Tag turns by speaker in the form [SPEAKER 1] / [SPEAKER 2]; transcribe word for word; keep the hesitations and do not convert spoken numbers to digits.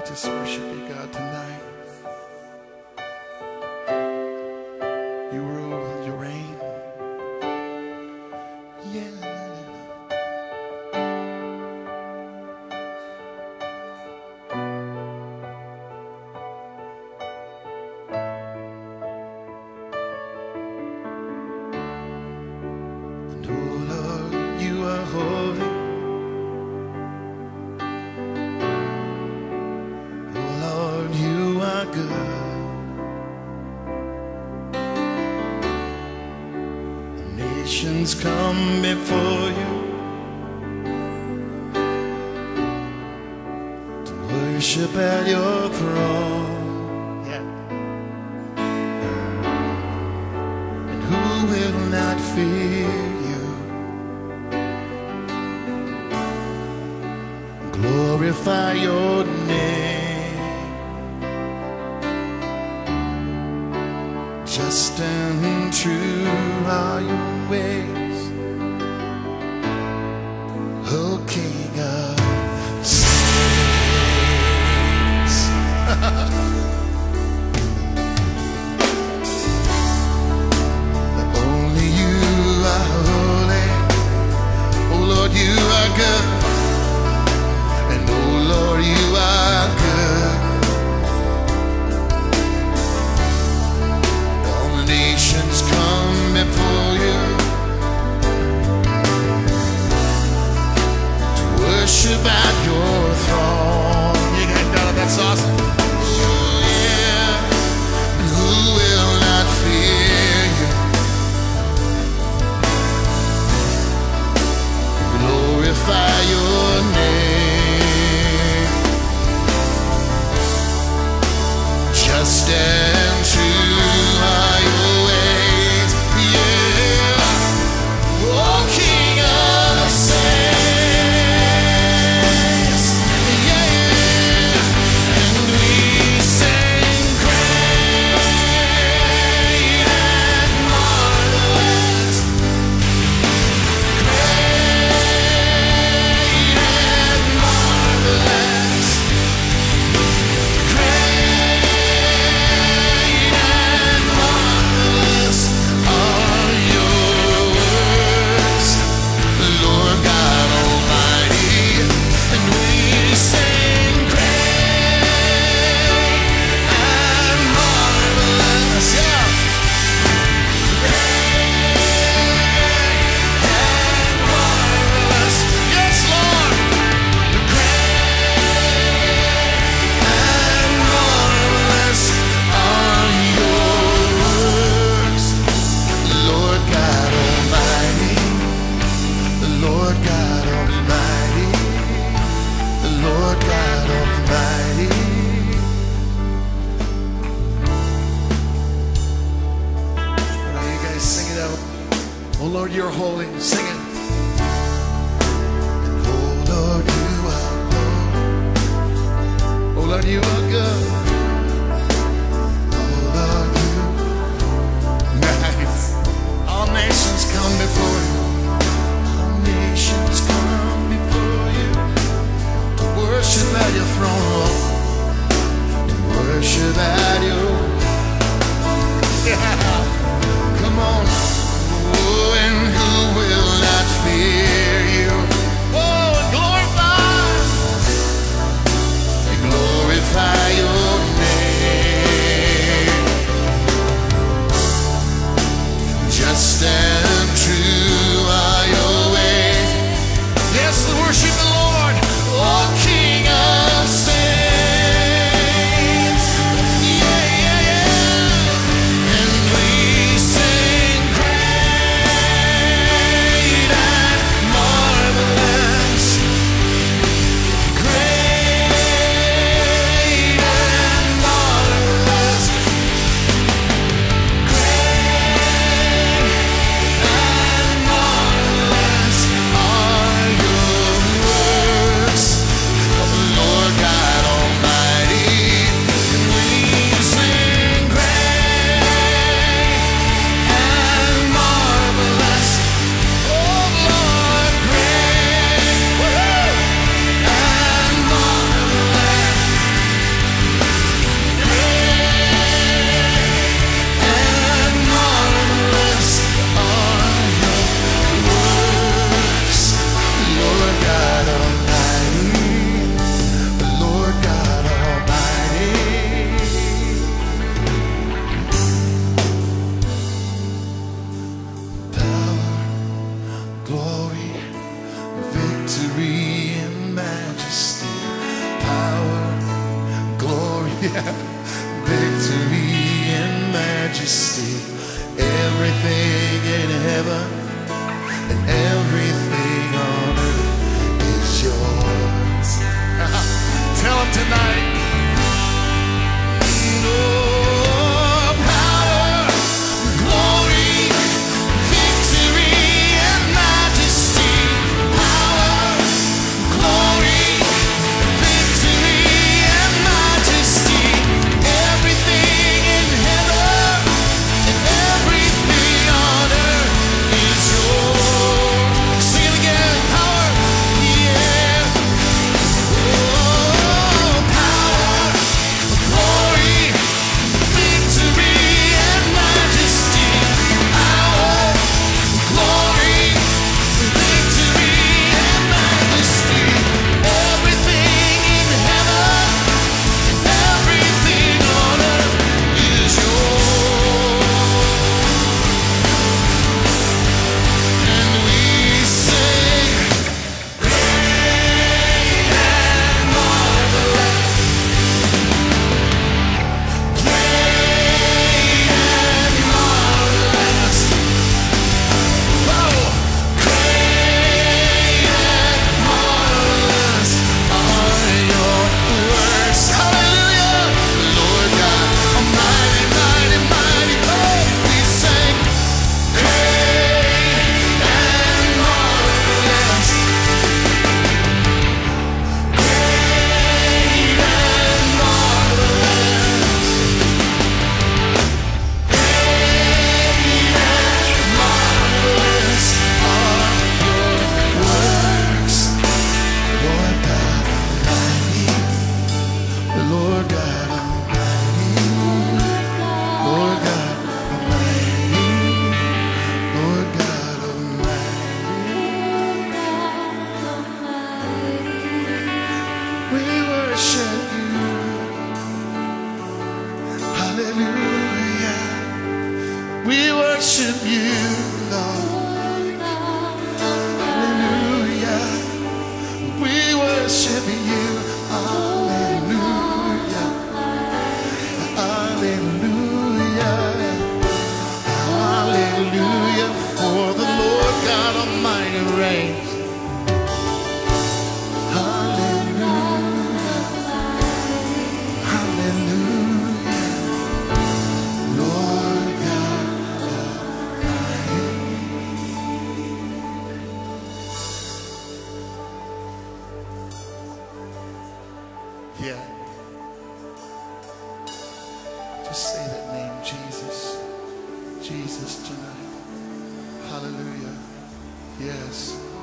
[SPEAKER 1] just worship you, God, tonight. You rule, you reign. Yeah. And oh Lord, you are holy. Come before you to worship at your throne. Yeah. And who will not fear you? Glorify your name. Just and true are your ways. O King of Saints. Only you are holy. Oh Lord, you are good. And oh Lord, you are good. All the nations come before you. Worship at your throne. You guys know that's awesome. Oh yeah. And who will not fear you? Glorify your name. Just and true are your ways. Yeah. Oh King of Saints. Lord, you're holy. Sing it. And oh Lord, you are good. Oh Lord, you are good. Oh Lord, you nice. All nations come before you. All nations come before you to worship at your throne, to worship at your. Yeah. Come on. Oh, and who will not fear you? Oh, glorify, glorify your victory and majesty, everything in heaven and everything on earth is yours. Tell them tonight. Oh, power, glory, victory and majesty, power, glory, victory and majesty, everything in heaven and everything on earth is yours. Sing it again. Power, yeah. Oh, power, glory, victory and majesty, power, glory, victory and majesty, everything in heaven and everything on earth is yours. And we sing, great and marvelous, great and marvelous. Oh, great and marvelous are your works. Hallelujah. Lord God Almighty, mighty, mighty. Oh, we sing, great and marvelous, great and marvelous, great and marvelous are your works. Lord God Almighty, Lord God Almighty, Lord God Almighty, Lord God Almighty. We worship you. Hallelujah. We worship you, Lord. Hallelujah. We worship you. Hallelujah. Hallelujah. Hallelujah. For the Lord God Almighty reigns. Hallelujah. Hallelujah. Lord God Almighty. Yeah. Just say that name, Jesus. Jesus tonight. Hallelujah. Yes.